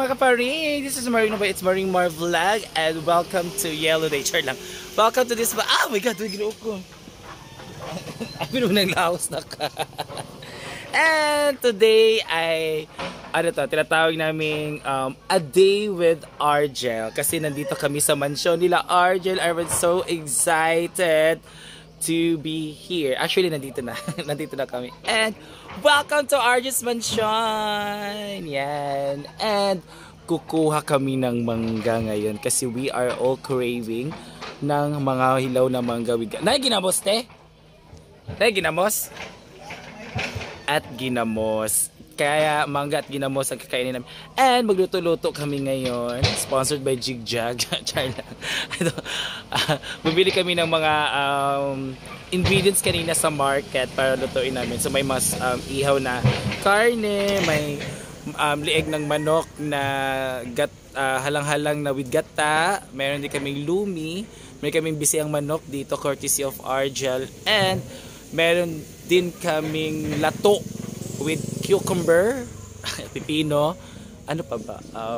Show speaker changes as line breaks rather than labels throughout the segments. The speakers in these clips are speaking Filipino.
mga kapari! This is Maring Nova, it's Maring Mar Vlog and welcome to Yellow Day. Char lang. Welcome to this... Oh my God! May ginook ko. Ay, pinunang laos na ka. And today ay... tinatawag namin a day with Argel. Kasi nandito kami sa mansyon nila Argel. I was so excited to be here. Actually, nandito na. Nandito na kami. And welcome to Argel's Mansion! Yan. And kukuha kami ng mangga ngayon kasi we are all craving ng mga hilaw na mangga. Nay, ginamos, te? Nay, ginamos? At ginamos. Kaya mangga at ginamos ang kakainin namin. And magluto-luto kami ngayon. Sponsored by Jigjag. Bumili kami ng mga ingredients kanina sa market para lutuin namin. So may mas ihaw na karne, may lieg ng manok na halang-halang na with gata. Meron din kaming lumi. May kaming bisiyang manok dito courtesy of Argel. And meron din kaming lato with cucumber, pipino, ano pa ba?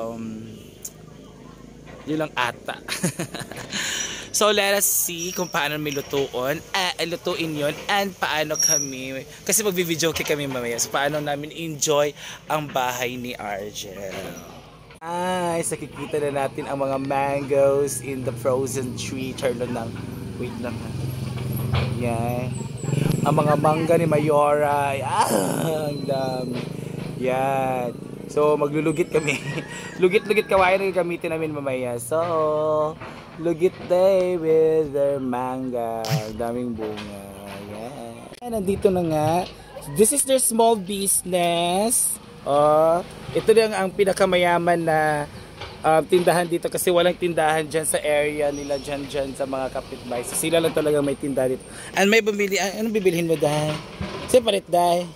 Yun lang ata. So let us see kung paano may lutuin yun and paano kami, kasi mag-video kami mamaya, so paano namin enjoy ang bahay ni Argel. Ay, nakikita na natin ang mga mangoes in the frozen tree. Charlon lang. Wait lang. Yan. Ang mga mangga ni Mayora. Ang dami. Yan. So, maglulugit kami. Lugit-lugit kawain ang gamitin namin mamaya. So, lugit day with their manga. Ang daming bunga. Yan. And nandito na nga. This is their small business. Ito lang ang pinakamayaman na tindahan dito kasi walang tindahan dyan sa area nila dyan sa mga kapitbahay. So sila lang talaga may tindahan dito. And may bumili, anong bibilhin mo dahi? Separate dahi?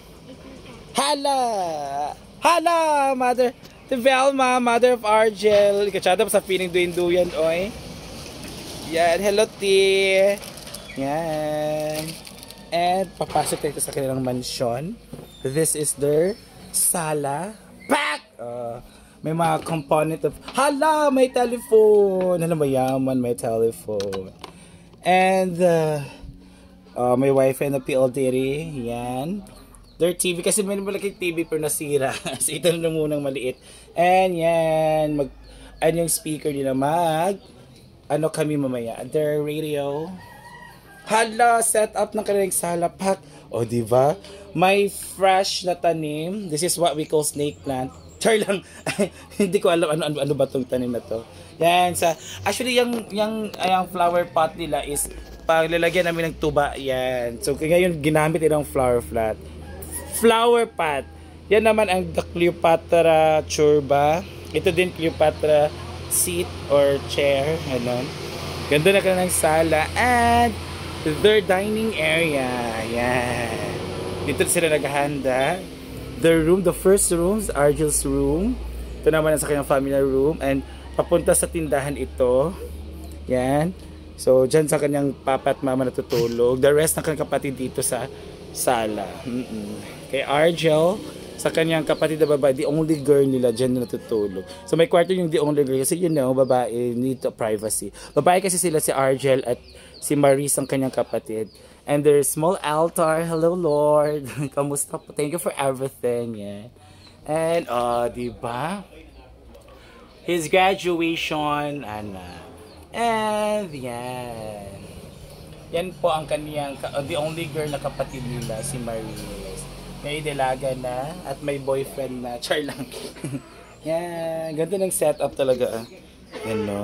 Hala, mother, the Velma, mother of Argel. Ikatsada pa sa feeling duyan, oy. Yan, hello, T. Yan. And papasok tayo sa kanilang mansyon. This is their sala. Pack! May mga component of... Hala! May telephone! Hala, mayaman, may telephone. And, may wifi na PLDR. Yan. Their TV. Kasi may malaking TV pero nasira. So, ito na munang maliit. And, yan. Yung speaker nila ano kami mamaya. Their radio. Hala! Set up ng kanilang sala. Pack! O, diba? May fresh na tanim. This is what we call snake plant. Char lang. Hindi ko alam ano ba tong tanim na to. Yan actually yung flower pot nila is paglalagyan namin ng tuba yan. So ngayon ginamit ilang flower pot. Yan naman ang the Cleopatra churba. Ito din Cleopatra seat or chair, ano. Ganda na ng sala and their dining area. Yan. Dito sila naghahanda. The first room is Argel's room. Ito naman sa kanyang family room. And papunta sa tindahan ito. Yan. So, dyan sa kanyang papa at mama natutulog. The rest ng kanyang kapatid dito sa sala. Kay Argel, sa kanyang kapatid na babae, the only girl nila dyan natutulog. So, may kwarto yung the only girl. Kasi babae need privacy. Babae kasi sila si Argel at si Maris ang kanyang kapatid. And there's small altar. Hello, Lord. Kamusta po? Thank you for everything. Yeah. And, diba? His graduation. And, yan. Yan po ang kaniyang, the only girl na kapatid nila, si Maris. May dalaga na at may boyfriend na. Char lang. Yan. Ganda ng setup talaga. Yan, no.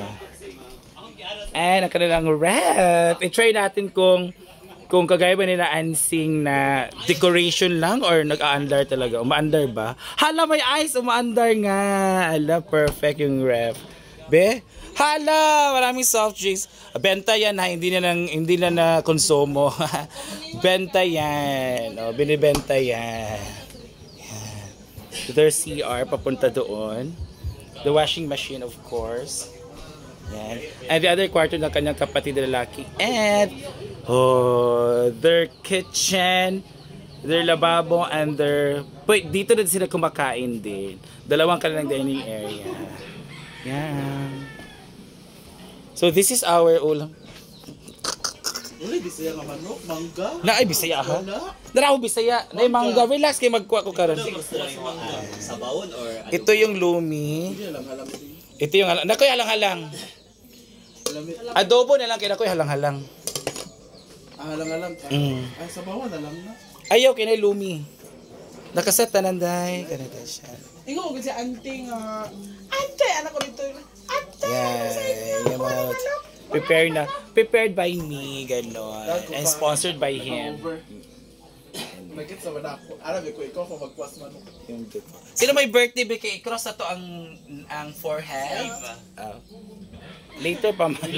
And ang kanilang ref. I-try natin kung kagaya ba nila ansing na decoration lang or nag-aandar talaga. Umaandar ba? Hala, may ice. Umaandar nga. Hala, perfect yung ref. Be? Hala, maraming soft drinks. Benta yan ha. Hindi na konsumo. Benta yan. O, binibenta yan. There's CR. Papunta doon. The washing machine, of course. Yan. And the other quarter ng kanyang kapatid na lalaki. And their kitchen, their lababo, and their... Wait, dito na sila kumakain din. Dalawang kanilang dining area. Yan. So this is our ulam.
Uli, Bisaya nga manok, mangga.
Naay Bisaya ha? Naraw Bisaya. Naay mangga. Relax kay magkuha ko karon.
Sa baon or ano?
Ito yung lumi. Ito yung halang. Nakoy halang-halang. Adobo na lang kay nakoy halang-halang.
Halang-halang ka. Ay, sa bawah na lang na.
Ayaw kay na lumi. Nakaset tananday kanita siya.
Ingo ko si auntie nga. Auntie, anak ko dito. Auntie,
Yeah, yung mga prepared by me, gano'n. And sponsored by him.
Nagkit sa mana ako. Alam ko, ikaw kung magpuas manok.
Sino may birthday, Beke? I-cross na to ang forehead. Later pa man.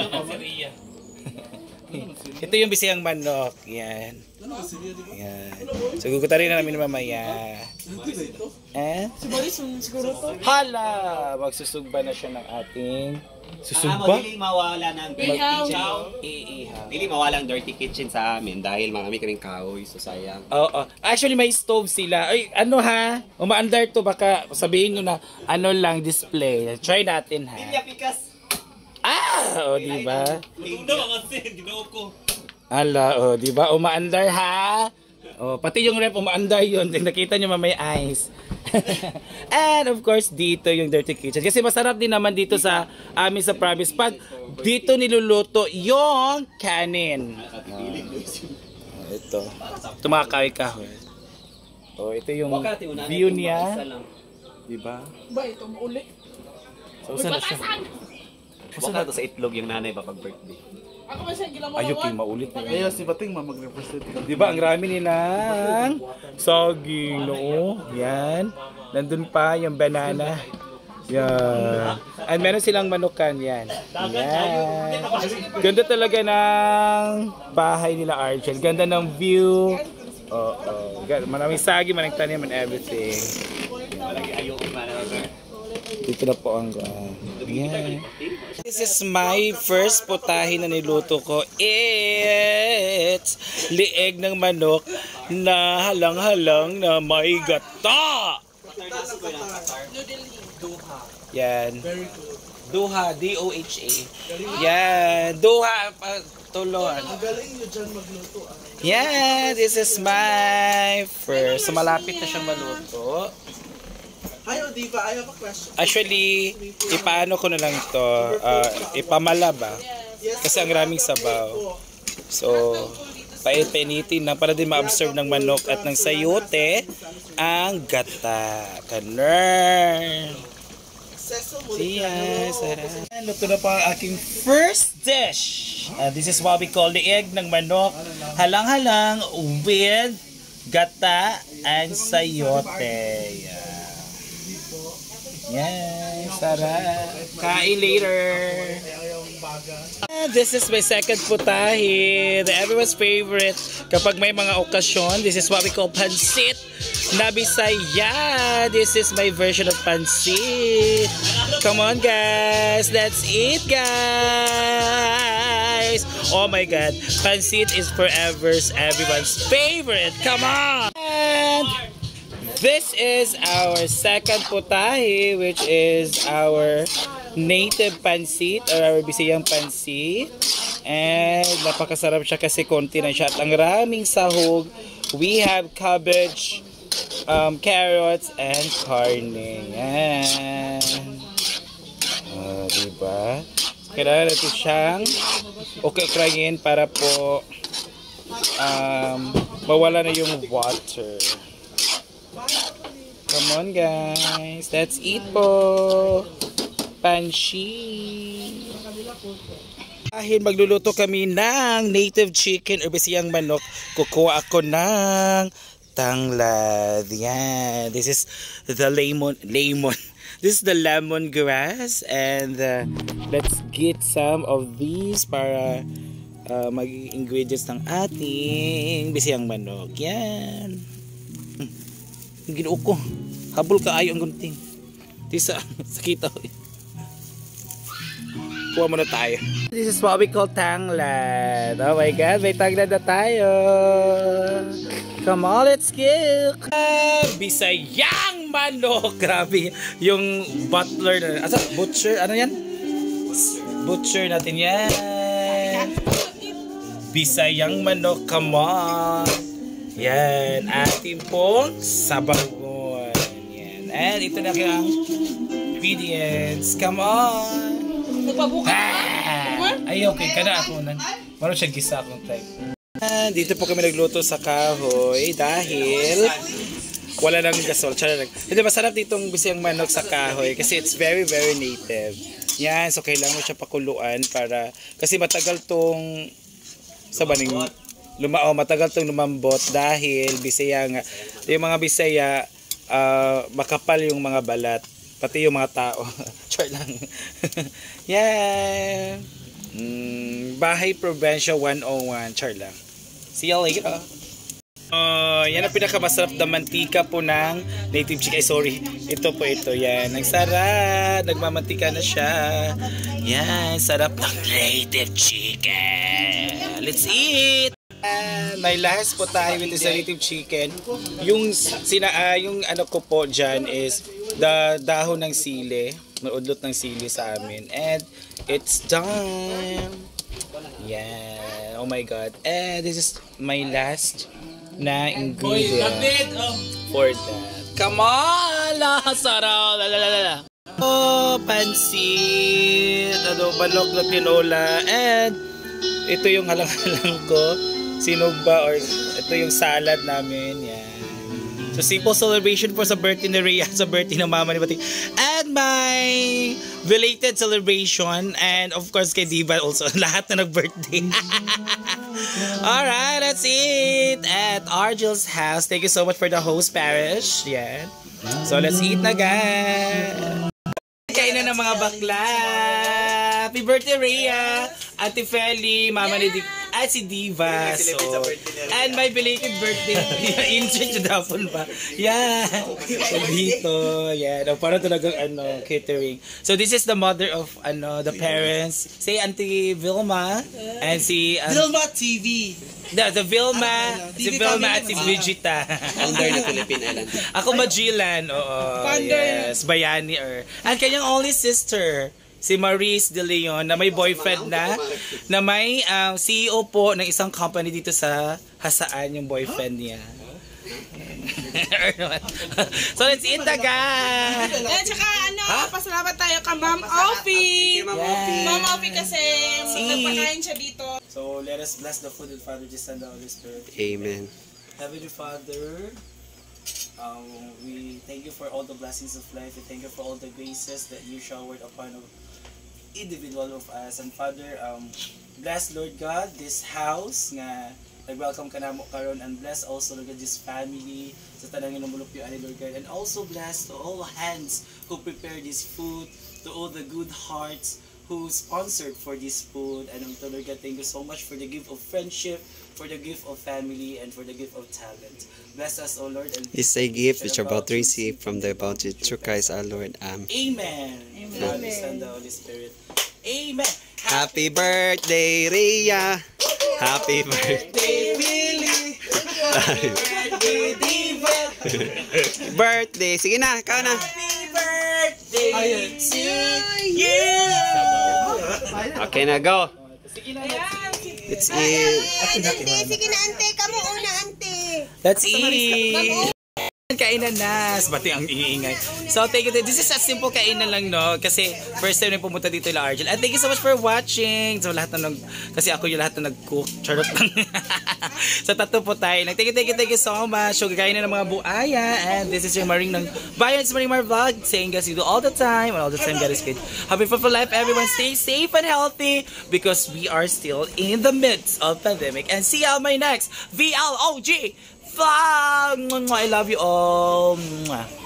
Ito yung bisayang manok. Yan. Yan. So, guguta rin na namin mamaya.
Si Boris, siguro to.
Hala! Magsusugba na siya ng ating... Susugba?
Dili mawala ng dirty kitchen. Dili mawala ang dirty kitchen sa amin dahil marami kaming kahoy, so sayang.
Oo. Actually, may stove sila. Ay, ano ha? Umaandar to, baka sabihin nyo na ano lang display. Try natin ha.
Pikas.
O diba?
Tingdo kasi ginoo ko.
Ala, diba? Umaandar ha? Pati yung rep, umaandar yun. Nakita nyo mamay eyes. And of course, dito yung dirty kitchen. Kasi masarap din naman dito sa amin sa province. Pag dito niluluto yung kanin. Ito. Ito mga kahoy-kahoy. Ito yung view niya. Diba?
Ba, ito mauli.
So, saan na siya?
Huwag na to sa itlog yung nanay pa pag birthday.
Ako ba siya gila mo
Ayok yung maulit na
Kaya si Bating mag-represent.
Diba, ang rami nilang saging, no? Yan. Nandun pa yung banana. Yan. And meron silang manukan, yan. Yan. Ganda talaga ng bahay nila, Archel. Ganda ng view. Maraming saging, maraming tanim and everything. Dito na po ang... yan. This is my first putahe na niluto ko. It's lieg ng manok na halang-halang na may gata. Yan. Duha, D-O-H-A. Yan. Duha, tulon.
Galing nyo dyan magluto.
Yan, this is my first. So malapit na siyang maluto.
Ayaw, di ba? Ayaw pa question.
Actually, ipaano ko na lang ito, ipamala ba? Kasi ang raming sabaw. So, painitin na para din ma-absorb ng manok at ng sayote ang gata. Kaner! Siya, sarap. Luto na po ang aking first dish. This is what we call the egg ng manok. Halang-halang with gata and sayote. Yes, sarap. Kain later. This is my second putahe. Everyone's favorite. Kapag may mga okasyon, this is what we call pansit na Bisaya. This is my version of pansit. Come on, guys. Let's eat, guys. Oh my God. Pansit is forever everyone's favorite. Come on. This is our second putahe, which is our native pansit or our Bisayang pansit. And napakasarap siya kasi konti na siya. At ang raming sahog. We have cabbage, carrots, and karne. Yan. Diba? Kailangan natin siyang ukrayin para po mawala na yung water. Come on, guys. Let's eat po. Pansit. Dahil magluluto kami ng native chicken or Bisayang manok, kukuha ako ng tanglad. Yan. This is the lemon. This is the lemongrass. And let's get some of these para maging ingredients ng ating Bisayang manok. Yan. Ginoo ko. Habol ka ayo ang gunting. Tisa, sakita. kuha muna tayo. This is what we call tanglad. Oh my God, may tanglad na tayo. Come on, let's go. Bisayang manok. Grabe. Yung butler na. Butcher? Ano yan? Butcher natin yan. Bisayang manok. Come on. Yan. Ating pong sabawan. Yan. And ito na kayang ingredients. Come on. Ay, okay ka na ako. Meron siya gisa akong type. Dito po kami nagluto sa kahoy dahil wala nang gasol. Hindi, masarap ditong bisayang manok sa kahoy kasi it's very, very native. Yan, so kailangan mo siya pakuluan para, kasi matagal tong, matagal tong lumambot dahil bisaya nga. Yung mga bisaya, makapal yung mga balat. Pati yung mga tao. Char lang. Yeah. Bahay Provincia 101. Char lang. See you later. Yan ang pinakamasarap na mantika po ng native chicken. Ay, sorry. Ito po ito. Yan. Ang sarap. Nagmamantika na siya. Yan. Sarap ng native chicken. Let's eat. May lahas po tayo with the native chicken. Yung ano ko po dyan is dahon ng sili. May udlot ng sili sa amin. And it's done. Yeah. Oh my God. And this is my last na ingredient for that. Come on! Sarap! Oh, pansit. Balok na tinola. And ito yung halang-halang ko. Sinugba or ito yung salad namin. Yan. So simple celebration for sa birthday ni Rhea, sa birthday ng mama ni Bating. And my belated celebration and of course kay Diva also. Lahat na nag-birthday. Alright, that's it at Argel's house. Thank you so much for the host parish. Yan. So let's eat na guys. Kain na ng mga bakla. Happy birthday Rhea, Ate Feli, Mama ni at si Diva. So, and my belated birthday. In-change na dapon pa. Yan. So dito. Yan. Para talagang catering. So this is the mother of the parents. Say Auntie Vilma. And si
Vilma TV.
The Vilma. Si Vilma at si Vegeta.
Founder ng Philippine Island.
Ako Magellan. Oo. Yes. Bayani. And kanyang only sister. Si Maurice De Leon na may boyfriend na may CEO po ng isang company dito sa Hasaan yung boyfriend niya. So let's eat na guys!
At saka pasalamat tayo kay Ma'am Offie. Ma'am Offie kasi nagpakain siya dito.
So let us bless the food of Father, the Son, and the Holy Spirit.
Amen.
Heavenly Father, we thank you for all the blessings of life. We thank you for all the graces that you showered upon individual of us. And Father, bless Lord God this house nga nag-welcome ka na mo karon, and bless also Lord God this family sa tanang inumulupyo ani Lord God, and also bless to all hands who prepare this food, to all the good hearts who sponsored for this food. And Lord God, thank you so much for the gift of friendship, for the gift of family, and for the gift of talent. Bless us, O Lord. And
This is a gift which you're about to receive from the bounty through Christ our Lord. Amen.
Amen. God, the Son, the Holy Spirit. Amen.
Happy birthday, Rhea. Happy birthday,
Billy.
Happy
birthday, Diva.
birthday. Sige na, ikaw na.
Happy birthday to you.
Okay na, go. Let's eat.
Sige na, ante. Kamu una, ante.
Let's eat. Kainan na. Bati ang iingay. So, thank you. This is a simple kainan lang, no? Kasi first time na pumunta dito la Argel. And thank you so much for watching. So, lahat na kasi ako yung lahat na nag-cook. Charot lang. So, tatlo po tayo. Thank you so much. So, kakain na ng mga buaya. And this is yung Maring ng Bayan sa Maring Mar Vlog. Saying guys, you do all the time. And all the time, God is good. Happy fruitful life, everyone. Stay safe and healthy. Because we are still in the midst of pandemic. And see you on my next VLOG vlog. I love you all.